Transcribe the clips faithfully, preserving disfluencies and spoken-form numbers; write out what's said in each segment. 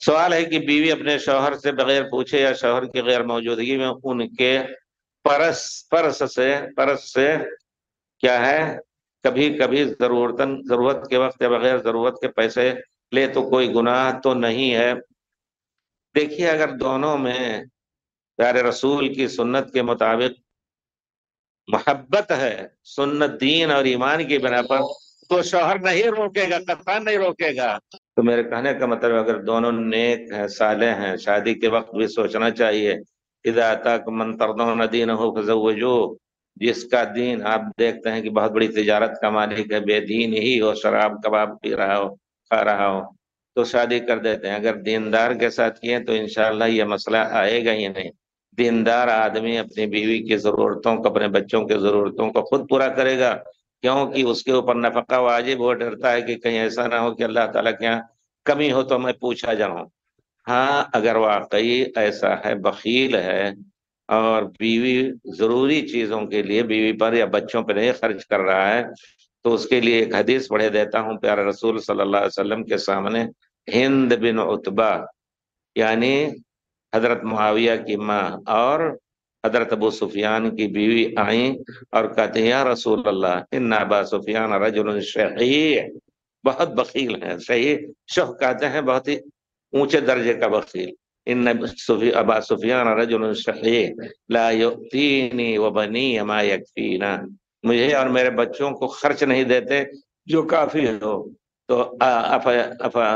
سوال ہے کہ بیوی اپنے شوہر سے بغیر پوچھے یا شوہر کی غیر موجودگی میں ان کے پرس پرس سے پرس سے کیا ہے کبھی کبھی ضرورتن ضرورت کے وقت یا بغیر ضرورت کے پیسے لے تو کوئی گناہ تو نہیں ہے؟ دیکھیے، اگر دونوں میں پیارے رسول کی سنت کے مطابق محبت ہے، سنت دین اور ایمان کی بنا پر، تو شوہر نہیں روکے گا، قطعا نہیں روکے گا۔ تو میرے کہنے کا مطلب اگر دونوں نیک ہیں، صالح ہیں، شادی کے وقت بھی سوچنا چاہیے، اذا اتاکم من ترضون دینہ فزوجوہ۔ جس کا دین آپ دیکھتے ہیں کہ بہت بڑی تجارت کا مالک ہے، بے دین ہی ہو، شراب کباب پی رہا ہو، کھا رہا ہو، تو شادی کر دیتے ہیں۔ اگر دیندار کے ساتھ کیے تو انشاءاللہ یہ مسئلہ آئے گا ہی نہیں۔ دیندار آدمی اپنی بیوی کی ضرورتوں کو، اپنے بچوں کی ضرورتوں کو خود پورا کرے گا، کیونکہ اس کے اوپر نفقہ واجب، وہ ڈرتا ہے کہ کہیں ایسا نہ ہو کہ اللہ تعالیٰ کے یہاں کمی ہو تو میں پوچھا جاؤں۔ ہاں، اگر واقعی ایسا ہے، بخیل ہے اور بیوی ضروری چیزوں کے لیے بیوی پر یا بچوں پر نہیں خرچ کر رہا ہے، تو اس کے لیے ایک حدیث پڑھے دیتا ہوں پیارے رسول صلی اللہ علیہ وسلم کے سامنے۔ ہند بن عتبہ، یعنی حضرت معاویہ کی ماں اور حضرت ابو سفیان کی بیوی آئیں اور کہتے ہیں یا رسول اللہ ان ابا سفیان رجل شحیح، بہت بخیل ہیں۔ صحیح شح کہتے ہیں بہت ہی اونچے درجے کا بخیل۔ ان ابا سفیان رجل شحیح لا یؤتینی وبنی ما یکفینا، مجھے اور میرے بچوں کو خرچ نہیں دیتے جو کافی ہو۔ تو افا افا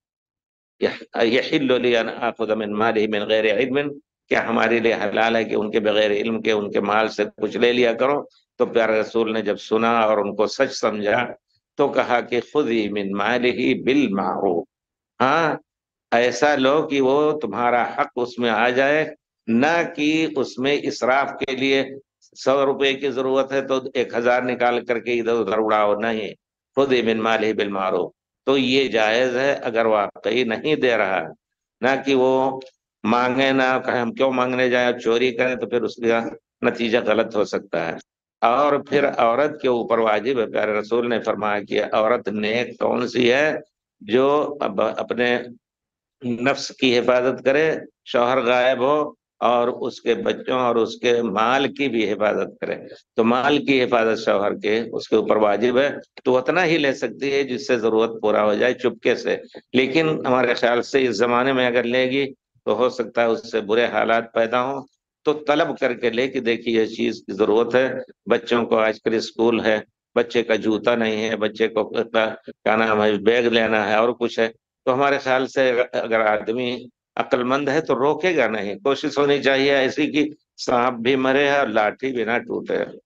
یحل لی ان آخذ من ماله من غیر علم، کیا ہمارے لیے حلال ہے کہ ان کے بغیر علم کے ان کے مال سے کچھ لے لیا کرو؟ تو پیارے رسول نے جب سنا اور ان کو سچ سمجھا تو کہا کہ خذی من ماله بالمعروف، ہاں ایسا لو کہ وہ تمہارا حق اس میں آ جائے، نہ کہ اس میں اسراف کے لیے سو روپے کی ضرورت ہے تو ایک ہزار نکال کر کے ادھر ادھر اڑاؤ، نہیں، خذی من ماله بالمعروف۔ تو یہ جائز ہے اگر واقعی نہیں دے رہا، نہ کہ وہ مانگے نہ کہیں ہم کیوں مانگنے جائیں، چوری کریں تو پھر اس کا نتیجہ غلط ہو سکتا ہے۔ اور پھر عورت کے اوپر واجب ہے، پیارے رسول نے فرمایا کہ عورت نیک کون سی ہے؟ جو اپنے نفس کی حفاظت کرے، شوہر غائب ہو، اور اس کے بچوں اور اس کے مال کی بھی حفاظت کرے۔ تو مال کی حفاظت شوہر کے اس کے اوپر واجب ہے، تو اتنا ہی لے سکتی ہے جس سے ضرورت پورا ہو جائے چپکے سے۔ لیکن ہمارے خیال سے اس زمانے میں اگر لے گی تو ہو سکتا ہے اس سے برے حالات پیدا ہوں، تو طلب کر کے لے کہ دیکھیے یہ چیز کی ضرورت ہے، بچوں کو آج کل اسکول ہے، بچے کا جوتا نہیں ہے، بچے کو کیا نام ہے بیگ لینا ہے اور کچھ ہے، تو ہمارے خیال سے اگر آدمی عقل مند ہے تو روکے گا نہیں۔ کوشش ہونی چاہیے ایسی کہ سانپ بھی مرے اور لاٹھی بھی نہ ٹوٹے۔